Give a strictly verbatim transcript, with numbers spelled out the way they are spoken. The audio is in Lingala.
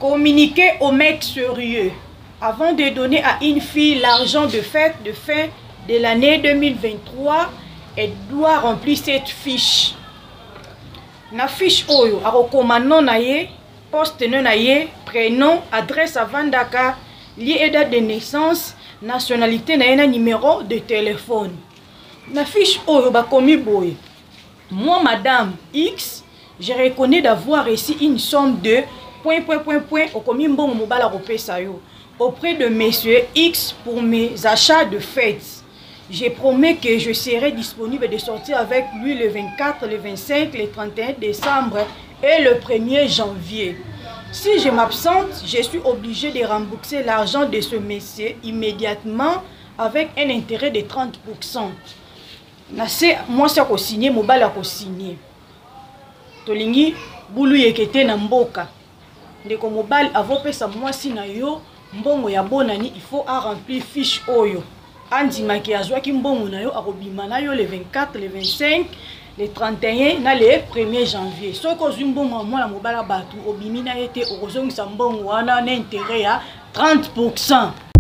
Communiquez au mec sérieux. Avant de donner à une fille l'argent de fête de fin de l'année deux mille vingt-trois, elle doit remplir cette fiche. La fiche oyo, arokomano na ye, poste na ye, prénom, adresse à Vandaka, lieu et date de naissance, nationalité na ye na numéro de téléphone. La fiche oyo bakomi boy. Moi, Madame X, je reconnais d'avoir reçu une somme de point point point point au commis mbongo mobala ropesa yo auprès de Monsieur X pour mes achats de fête. Je promets que je serai disponible de sortir avec lui le vingt-quatre, le vingt-cinq, le trente et un décembre et le premier janvier. Si je m'absente, je suis obligé de rembourser l'argent de ce monsieur immédiatement avec un intérêt de trente pour cent. Moi, c'est à signer, mobile à signer. Tolingi, boulou yekete na mboka. Ndeko mobile avope sa moi si na yo, mbongo ya bonani, il faut à remplir fiche oyo. Andi maki azwa ki mbongo na yo arobima na yo le vingt-quatre, le vingt-cinq, le trente et un na le premier janvier. Soko zumbongo moi la mobile batu obimi na yete orozongi sa mbongo wana na intérêt à trente pour cent.